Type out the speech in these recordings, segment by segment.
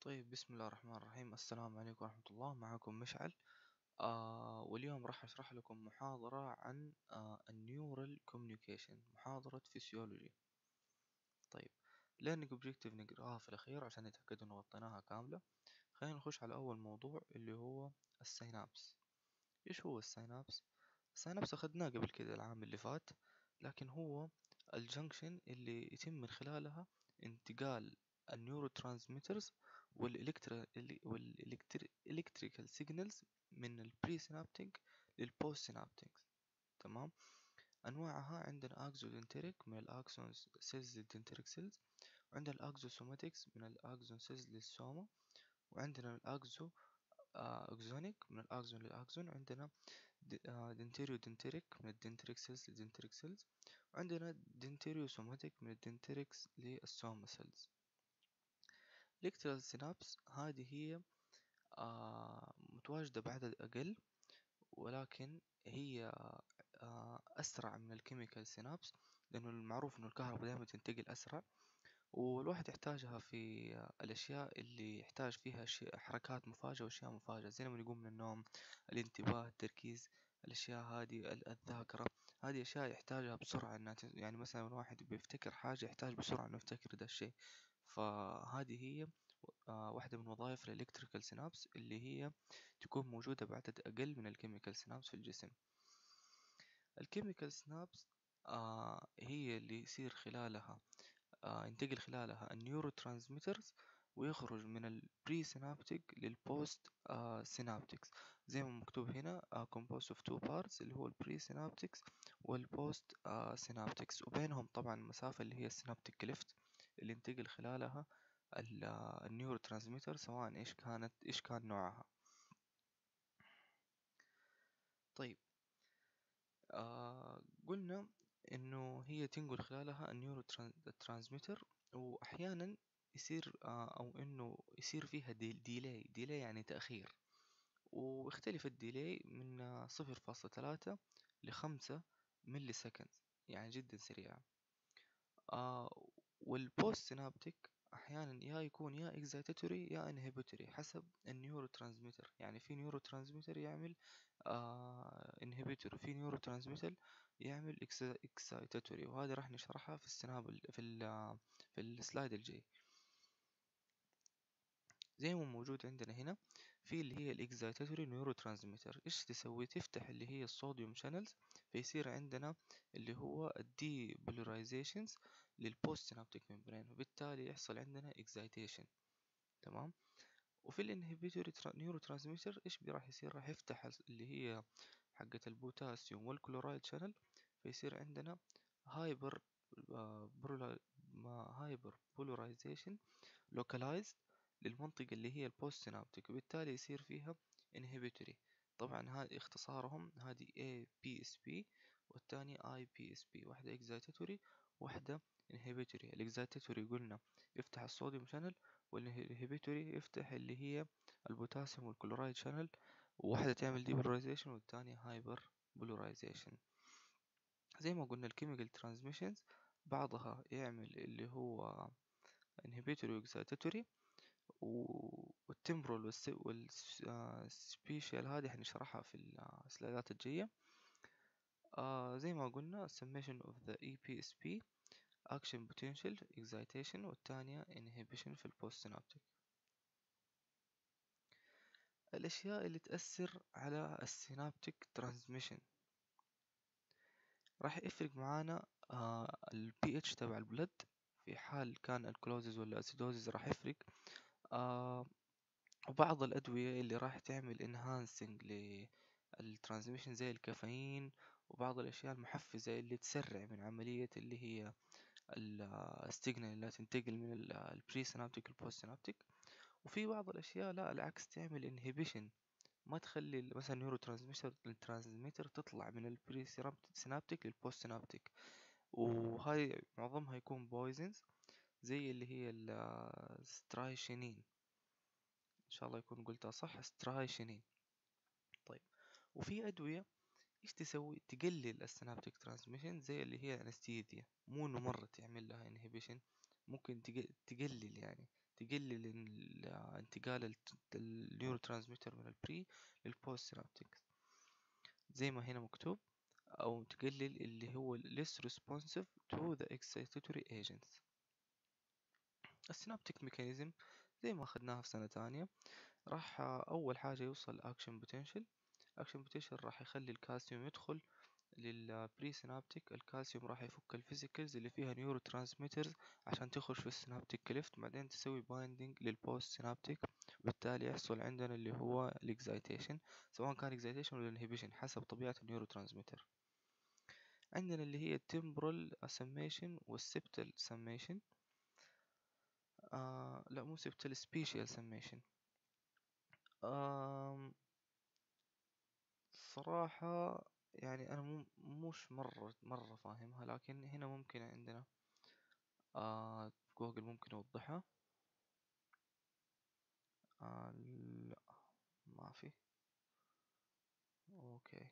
طيب، بسم الله الرحمن الرحيم. السلام عليكم ورحمة الله. معكم مشعل. واليوم راح أشرح لكم محاضرة عن النيورال كوميونيكيشن، محاضرة فيسيولوجي. طيب، learning objective نقراها في الأخير عشان نتأكد إنه غطيناها كاملة. خلينا نخش على أول موضوع اللي هو السينابس. إيش هو السينابس؟ السينابس أخدناه قبل كده العام اللي فات، لكن هو الجنكشن اللي يتم من خلالها انتقال النيورو ترانسميترز والإلكتريكال سيجنالز من البري سينابتيك للبوست سينابتيك. تمام. أنواعها عندنا أكزودنتريك من الأكسون سيلز للدنتريك سيلز، وعندنا الأكزوسوماتيكس من الأكزون سيلز للسوما، وعندنا الأكزو أكزونيك من الأكزون للأكزون، عندنا دنتيريو دنتريك من الدنتريك سيلز للدنتريك سيلز، وعندنا دنتيريو سوماتيك من الدنتريكس للسوما سيلز. الإلكترال سينابس هذه هي متواجدة بعدد أقل، ولكن هي أسرع من الكيميكال سينابس، لأنه المعروف إنه الكهرباء دائما تنتقل أسرع، والواحد يحتاجها في الأشياء اللي يحتاج فيها حركات مفاجئة وأشياء مفاجئة، زي لما يقوم من النوم، الانتباه، التركيز، الأشياء هذه، الذاكرة. هذه أشياء يحتاجها بسرعة يعني مثلا الواحد بيفتكر حاجة يحتاج بسرعة إنه يفتكر ده الشيء. فهذه هي واحدة من وظائف الإلكتريكال سينابس، اللي هي تكون موجودة بعدد أقل من الكيميكال سينابس في الجسم. الكيميكال سينابس هي اللي يصير خلالها ينتقل خلالها النيورو ترانسميترز، ويخرج من البري سينابتيك للبوست سينابتكس، زي ما مكتوب هنا composed of two parts، اللي هو البري سينابتكس والبوست سينابتكس، وبينهم طبعا المسافة اللي هي السينابتيك كليفت اللي ينتقل خلالها النيورو ترانسميتر، سواء ايش كان نوعها. طيب، قلنا انه هي تنقل خلالها النيورو ترانسميتر، واحيانا يصير او انه يصير فيها ديلي يعني تأخير، ويختلف الديلي من 0.3 ل5 ملي سكند، يعني جدا سريعة. والبوست سينابتيك احيانا يا يكون يا اكزايتاتوري يا انهبيتوري حسب النيورو ترانسميتر. يعني في نيورو ترانسميتر يعمل انهبيتوري، في نيورو ترانسميتر يعمل اكسايتاتوري، وهذه راح نشرحها في في السلايد الجاي. زي ما موجود عندنا هنا في اللي هي الاكزايتاتوري نيورو ترانسميتر، ايش تسوي؟ تفتح اللي هي الصوديوم شانلز، فيصير عندنا اللي هو الدي بولاريزيشنز للبوست سينابتيك ممبرين، وبالتالي يحصل عندنا اكزايتيشن. تمام. وفي الانهبيتوري نيورو ترانسميتر ايش راح يصير؟ راح يفتح اللي هي حقة البوتاسيوم والكلورايد شانل، فيصير عندنا هايبر هايبر بولاريزيشن localized للمنطقة اللي هي البوست سينابتيك، وبالتالي يصير فيها inhibitory. طبعا هذه اختصارهم، هذه APSP والثانية IPSP، واحدة excitatory واحدة inhibitory. الاكزيتاتوري قلنا يفتح الصوديوم شانل، والانهبيتوري يفتح اللي هي البوتاسيوم والكلورايد شانل، وواحدة تعمل depolarization والثانية هايبر بولاريزيشن. زي ما قلنا الكيميكال ترانسميشنز بعضها يعمل اللي هو inhibitory واكزيتاتوري، والتمبرال والسبيشال هذه حنشرحها في السلايدات الجاية. زي ما قلنا summation of the EPSP action potential excitation، والثانية inhibition في البوست سينابتيك. الأشياء اللي تأثر على السينابتيك ترانسميشن راح يفرق معانا ال pH تبع البلد، في حال كان الكلوزز ولا أسيدوزز راح يفرق. وبعض الأدوية اللي راح تعمل enhancing للترانسميشن زي الكافيين، وبعض الأشياء المحفزة اللي تسرع من عملية اللي هي السيجنال اللي تنتقل من البري سينابتيك للبوست سينابتيك. وفي بعض الأشياء لا، العكس، تعمل انهبيشن، ما تخلي مثلا نيورو ترانسميتر تطلع من البري سينابتيك للبوست سينابتيك، وهاي معظمها يكون بويزنز زي اللي هي السترايشينين، ان شاء الله يكون قلتها صح، سترايشينين. طيب، وفي ادويه ايش تسوي؟ تقلل السينابتيك ترانسميشن، زي اللي هي انستيزيا، مو انه مره تعمل لها انهبيشن، ممكن تقلل، يعني تقلل انتقال النيورو ترانسميتر من البري للبوست سينابتيك زي ما هنا مكتوب، أو تقلل اللي هو less responsive to the excitatory agents. السينابتيك ميكانيزم زي ما أخدناها في سنة تانية، راح أول حاجة يوصل أكشن بوتنشال. أكشن بوتنشال راح يخلي الكالسيوم يدخل للبري سينابتيك. الكالسيوم راح يفك الفيزيكلز اللي فيها نيورو ترانسميترز عشان تخش في السينابتيك كليفت، بعدين تسوي بايندينج للبوست سينابتيك، وبالتالي يحصل عندنا اللي هو الاكزايتيشن، سواء كان اكزايتيشن ولا انهبيشن حسب طبيعة النيورو ترانسميتر. عندنا اللي هي التمبرال سميشن والسبتال سميشن. لا مو سبتال، سبيشال سميشن. صراحة يعني أنا مش مرة فاهمها، لكن هنا ممكن عندنا جوجل ممكن يوضحها. لا ما في. اوكي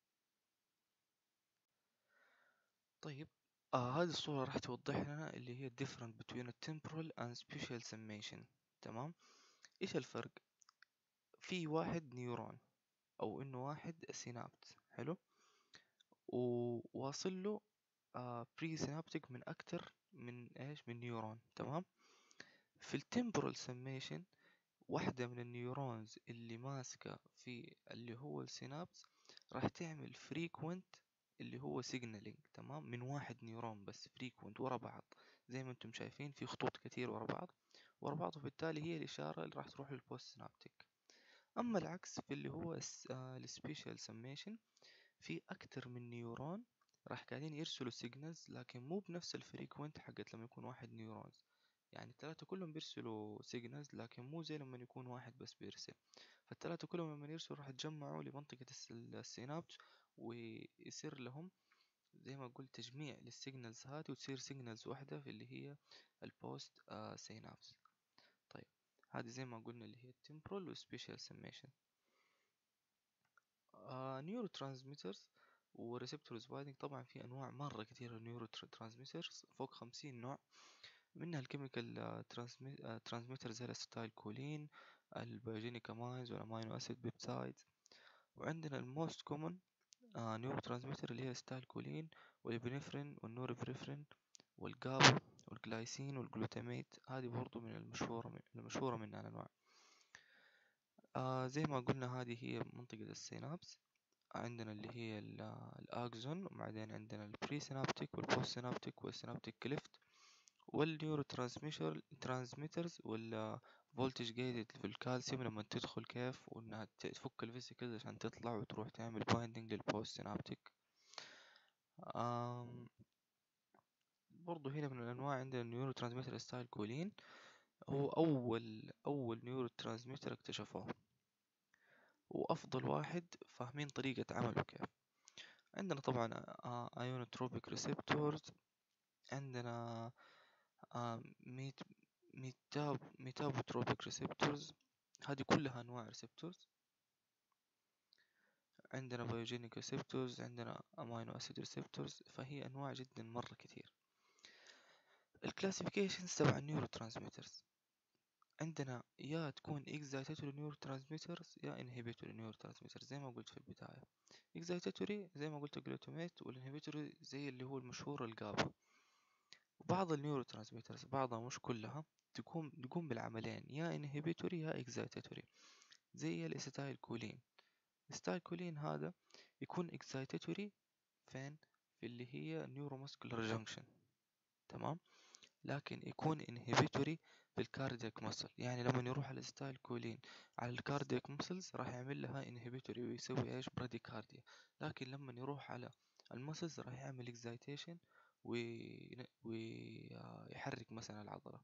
طيب، هذه الصورة راح توضح لنا اللي هي different between a temporal and spatial summation. تمام، ايش الفرق؟ في واحد نيورون او انه واحد سينابت، حلو، وواصل له بري سينابتيك من اكتر من ايش، من نيورون. تمام، في التمبرال سميشن واحدة من النيورونز اللي ماسكة في اللي هو السينابس راح تعمل فريكوينت اللي هو سيجنالينج، تمام، من واحد نيورون بس فريكوينت ورا بعض، زي ما انتم شايفين في خطوط كتير ورا بعض، وبالتالي هي الإشارة اللي راح تروح للبوست سينابتيك. أما العكس في اللي هو السبيشال سميشن، في أكتر من نيورون راح قاعدين يرسلوا سيجنالز، لكن مو بنفس الفريكوينت حقت لما يكون واحد نيورونز. يعني الثلاثة كلهم بيرسلوا سيجنالز، لكن مو زي لما يكون واحد بس بيرسل. فالثلاثة كلهم لما يرسلوا راح يتجمعوا لمنطقة السينابس، ويصير لهم زي ما قلت تجميع للسيجنالز هذه، وتصير سيجنالز واحدة في اللي هي البوست سينابس. طيب، هذه زي ما قلنا اللي هي التمبرال والسبيشال سميشن. نيورو ترانسميترز وريسبتورز بايندينج، طبعا في انواع مره كثيره نيورو ترانسميترز، فوق 50 نوع، منها الكيميكال ترانسميترز زي الستايل كولين، البيوجينيك اماينز والامينو اسيد بيبتايد. وعندنا الموست كومن نيورو ترانسميتر اللي هي ستايل كولين والابنفرين والنورابريفرين والجابا والجلايسين والجلوتاميت، هذه برضو من المشهورة من الأنواع. زي ما قلنا هذه هي منطقة السينابس. عندنا اللي هي الأكزون، وبعدين عندنا البري سينابتيك والبوست سينابتيك والسينابتيك كليفت والنيورو ترانسميترز والفولتج جيتد في الكالسيوم لما تدخل كيف، وانها تفك الفيسيكلز عشان تطلع وتروح تعمل بايندينج للبوست سينابتيك. برضو هنا من الانواع عندنا النيورو ترانسميتر ستايل كولين، هو اول نيورو ترانسميتر اكتشفوه، وافضل واحد فاهمين طريقة عمله كيف. عندنا طبعا ايونوتروبيك ريسبتورز، عندنا ميت ميتابوتروبيك ريسبتورز، هذه كلها انواع ريسبتورز. عندنا بايوجينيك ريسبتورز، عندنا امينو اسيد ريسبتورز، فهي انواع جدا مره كثير. الكلاسيفيكيشنز تبع النيورو ترانسميترز، عندنا يا تكون اكزايتاتوري نيورو ترانسميترز يا انهبيتوري نيورو ترانسميترز، زي ما قلت في البدايه. اكزايتاتوري زي ما قلت الجلوتاميت، والانهبيتوري زي اللي هو المشهور الجابا. وبعض النيورو ترانسميترز، بعضها مش كلها، تقوم بالعملين، يا انهبيتوري يا اكزايتاتوري، زي الاسيتايل كولين. الاسيتايل كولين هذا يكون اكزايتاتوري فين؟ في اللي هي نيوروماسكولار جانكشن، تمام، لكن يكون انهبيتوري في الكاردياك مسل. يعني لما يروح الاسيتايل كولين على الكاردياك مسلز راح يعمل لها انهبيتوري ويسوي ايش، براديكارديا. لكن لما يروح على المسلز راح يعمل اكزايتيشن ويحرك مثلا العضلة.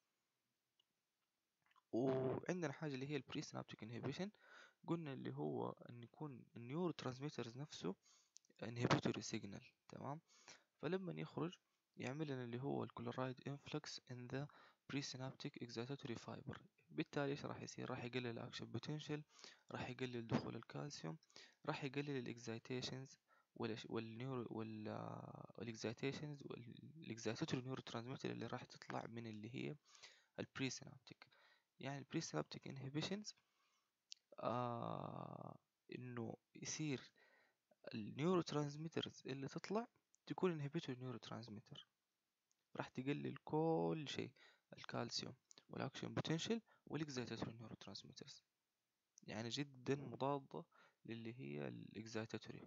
وعندنا حاجة اللي هي البري سينابتيك انهبيشن، قلنا اللي هو ان يكون النيورو ترانسميترز نفسه انهبيتوري سيجنال، تمام، فلما يخرج يعمل لنا اللي هو الكلورايد انفلكس ان ذا بري سينابتيك اكزايتاتوري فايبر. بالتالي ايش راح يصير؟ راح يقلل الاكشن بوتنشال، راح يقلل دخول الكالسيوم، راح يقلل الاكزايتيشنز والنيورو والاكزايتيشنز والاكزايتاتوري نيورو ترانسميتر اللي راح تطلع من اللي هي البري سينابتيك. يعني البري سينابتيك انهبيشنز انه يصير النيورو ترانسميترز اللي تطلع تكون انهبيتور نيورو ترانسميتر، راح تقلل كل شيء، الكالسيوم والاكشن بوتنشال والاكزايتاتوري نيورو ترانسميترز، يعني جدا مضادة للي هي الاكزايتاتوري.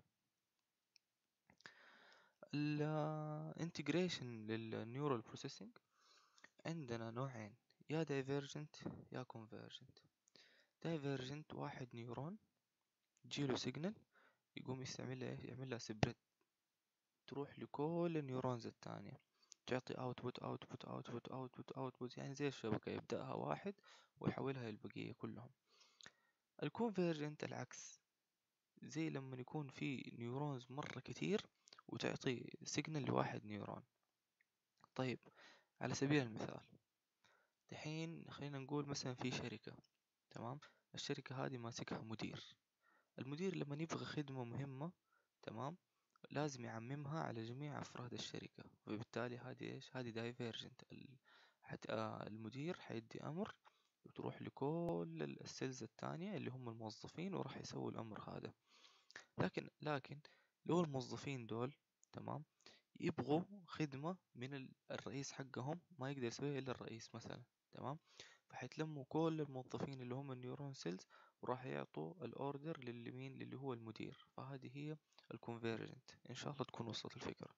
الانتجريشن للنيورال بروسيسنج عندنا نوعين، يا دايفيرجنت يا كونفيرجنت. دايفيرجنت واحد نيورون تجيله سيجنال يقوم يستعملها ايش، يعملها سبريت تروح لكل النيورونز التانية، تعطي اوتبوت اوتبوت اوتبوت اوتبوت اوتبوت، يعني زي الشبكة يبدأها واحد ويحولها للبقية كلهم. الكونفيرجنت العكس، زي لما يكون في نيورونز مرة كتير وتعطي سيجنال لواحد نيورون. طيب على سبيل المثال دحين خلينا نقول مثلا في شركة، تمام، الشركة هذه ماسكها مدير. المدير لما يبغى خدمة مهمة، تمام، لازم يعممها على جميع أفراد الشركة، وبالتالي هذه إيش، هذه دايفيرجنت. المدير حيدي أمر وتروح لكل السيلز التانية اللي هم الموظفين وراح يسووا الأمر هذا. لكن لو الموظفين دول، تمام، يبغوا خدمة من الرئيس حقهم ما يقدر يسويها إلا الرئيس مثلا، تمام، فحيتلموا كل الموظفين اللي هم النيورون سيلز وراح يعطوا الأوردر للي هو المدير. فهذه هي الكونفيرجنت. إن شاء الله تكون وصلت الفكرة.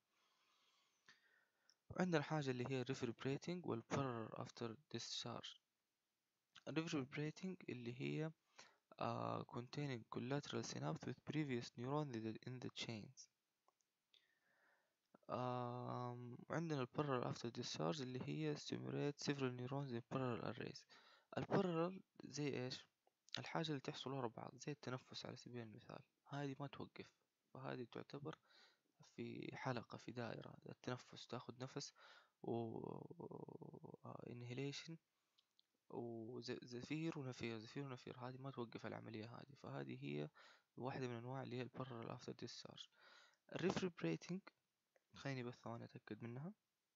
وعندنا حاجة اللي هي reverberating وال parallel after discharge. reverberating اللي هي containing collateral synapse with previous neuron in the chains. وعندنا ال parallel after discharge اللي هي stimulate several neurons in parallel arrays. البارلل زي ايش، الحاجة اللي تحصل ورا بعض، زي التنفس على سبيل المثال، هذه ما توقف، فهذه تعتبر في حلقة في دائرة. التنفس تاخد نفس و inhalation وزفير ونفير، زفير ونفير، هذه ما توقف العملية هذه. فهذه هي واحدة من أنواع اللي هي البارلل after discharge. الريفربريتنج خليني بس ثواني أتأكد منها.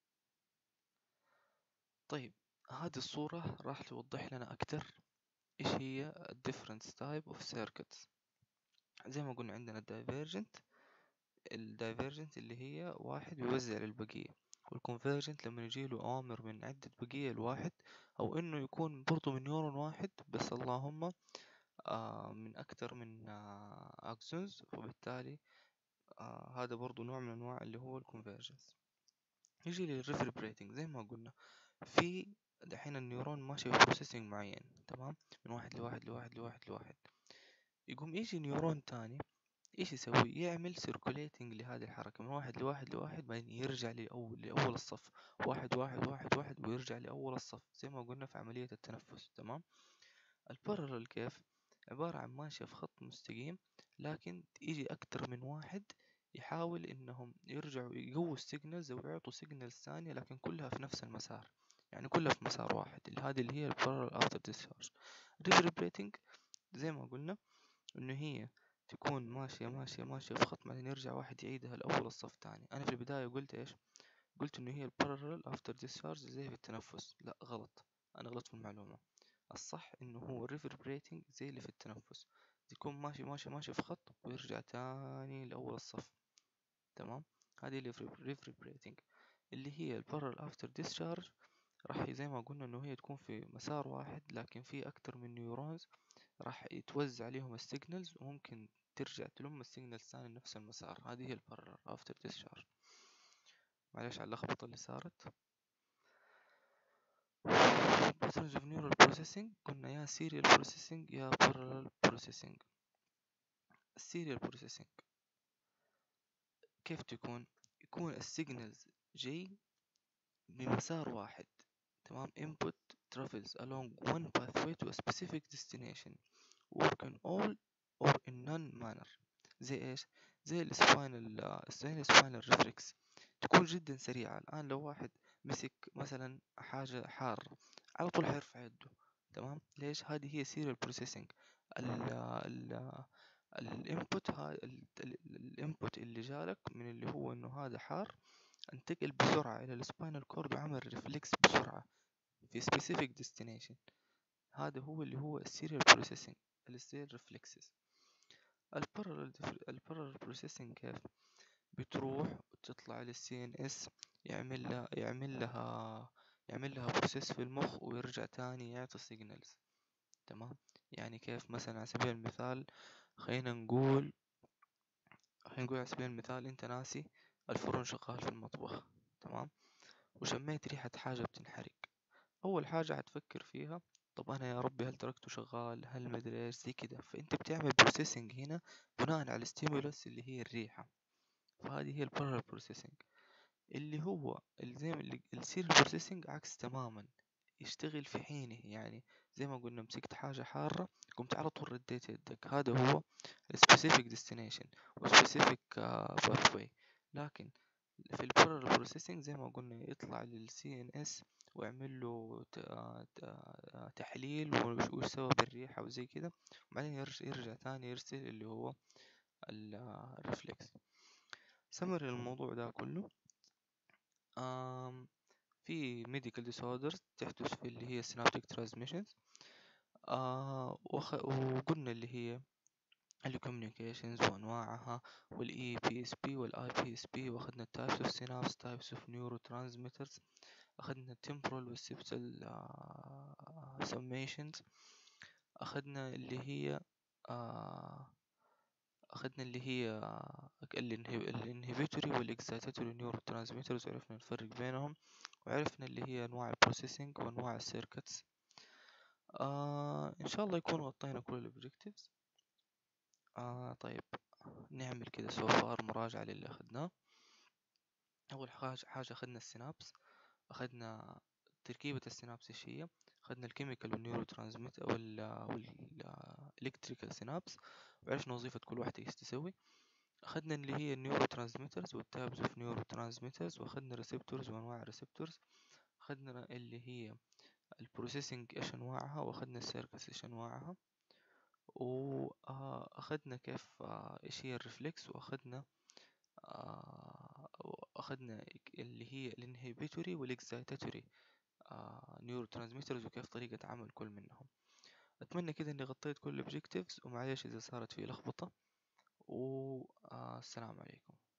طيب هذه الصورة راح توضح لنا أكتر إيش هي different type of circuits. زي ما قلنا عندنا الدايفيرجنت اللي هي واحد بيوزع للبقية، والكونفيرجنت لما يجيله أوامر من عدة بقية لواحد، أو إنه يكون برضو من نيورون واحد بس اللهم من أكتر من أكسونز، وبالتالي هذا برضو نوع من أنواع اللي هو الكونفيرجنس. يجي للريفربريتنج زي ما قلنا، في دحين النيورون ماشي في بروسيسنج معين، تمام، من واحد لواحد لواحد لواحد لواحد، يقوم يجي نيورون تاني ايش يسوي، يعمل سيركوليتنج لهذه الحركة من واحد لواحد لواحد، بعدين يرجع لأول الصف، واحد واحد واحد واحد ويرجع لأول الصف، زي ما قلنا في عملية التنفس، تمام. البارلل كيف، عبارة عن ماشية في خط مستقيم، لكن يجي أكتر من واحد يحاول إنهم يرجعوا يقووا السيجنالز أو يعطوا سيجنالز ثانية، لكن كلها في نفس المسار، يعني كلها في مسار واحد. هذه اللي هي البارلل افتر ديسشارج. ريفربريتنج زي ما قلنا إنه هي تكون ماشية ماشية ماشية في خط، بعدين يرجع واحد يعيدها لأول الصف تاني. أنا في البداية قلت إيش، قلت إنه هي البارلل افتر ديسشارج زي في التنفس، لا غلط، أنا غلط في المعلومة. الصح إنه هو reverberating زي اللي في التنفس، يكون ماشي ماشي ماشي في خط ويرجع تاني لأول الصف، تمام. هذه اللي reverberating. اللي هي البارلل افتر ديسشارج راح زي ما قلنا إنه هي تكون في مسار واحد، لكن في أكتر من نيورونز راح يتوزع عليهم السيجنالز، وممكن ترجع تلم السيجنالز ثاني نفس المسار. هذه هي البارلل افتر ديسشارج. معلش على اللخبطة اللي صارت. patterns of neural processing قلنا يا serial processing يا parallel processing. السيريال بروسيسنج كيف تكون، يكون السيجنالز جاي بمسار واحد، تمام، input travels along one pathway to a specific destination work in all or in none manner. زي ايش، زي السباينال ريفلكس تكون جدا سريعة. الآن لو واحد مسك مثلا حاجة حارة على طول حيرفع يده، تمام، ليش، هذه هي serial processing. الانبوت اللي جالك من اللي هو انه هذا حار، انتقل بسرعة الى السباينال كورد وعمل ريفلكس بسرعة، في specific destination. هذا هو اللي هو السيريال بروسيسنج، السيريال ريفلكسز. البارallel بروسيسنج كيف؟ بتروح وتطلع للسي ان اس، يعمل لها بروسيس في المخ، ويرجع تاني يعطي سيجنالز. تمام. يعني كيف؟ مثلا على سبيل المثال، خلينا نقول على سبيل المثال انت ناسي الفرن شغال في المطبخ. تمام. وشميت ريحة حاجة بتنحرق. اول حاجة هتفكر فيها، طب انا يا ربي هل تركته شغال، هل مدري ايش زي كده. فانت بتعمل بروسيسنج هنا بناء على الستيمولس اللي هي الريحة. فهذه هي البارallel بروسيسنج. اللي هو زي ما السيريال بروسيسنج عكس تماما، يشتغل في حينه. يعني زي ما قلنا، مسكت حاجة حارة قمت على طول رديت يدك، هذا هو specific destination و specific pathway. لكن في البارallel بروسيسنج زي ما قلنا، يطلع للسي ان اس ويعمل له تحليل وش سبب الريحة وزي كده، وبعدين يرجع تاني يرسل اللي هو الرفلكس. سمر الموضوع ده كله، في medical disorders تحدث في اللي هي synaptic transmissions. وقلنا اللي هي الcommunications وأنواعها، والإي بي اس بي والآي بي اس بي، وأخذنا types of synapse types of neurotransmitters، أخذنا temporal والseptal summations، أخذنا اللي هي أخذنا اللي هي الانهبيتوري والإكسايتاتوري نيورو ترانسميترز، وعرفنا نفرق بينهم، وعرفنا اللي هي أنواع البروسيسنج وأنواع السيركتس. إن شاء الله يكون غطينا كل الأوبجيكتيفز. طيب، نعمل كده سوفار مراجعة للي أخذناه. أول حاجة أخذنا السينابس، أخذنا تركيبة السينابس إيش هي، أخذنا الكيميكال والنيورو ترانسميتر والإلكتريكال سينابس، وعرفنا وظيفة كل واحدة إيش تسوي. أخذنا اللي هي النيورو ترانسميترز والتايبس اوف نيورو ترانسميترز، وأخذنا ريسبتورز وأنواع الريسبتورز، أخذنا اللي هي البروسيسنج إيش أنواعها، وأخذنا السيركس إيش أنواعها، وأخذنا كيف إيش هي الريفلكس، وأخذنا اللي هي الانهبيتوري والإكسايتاتوري نيورو ترانسميترز، وكيف طريقة عمل كل منهم. أتمنى كده إني غطيت كل الأوبجيكتيفز، ومعليش إذا صارت في لخبطة، والسلام عليكم.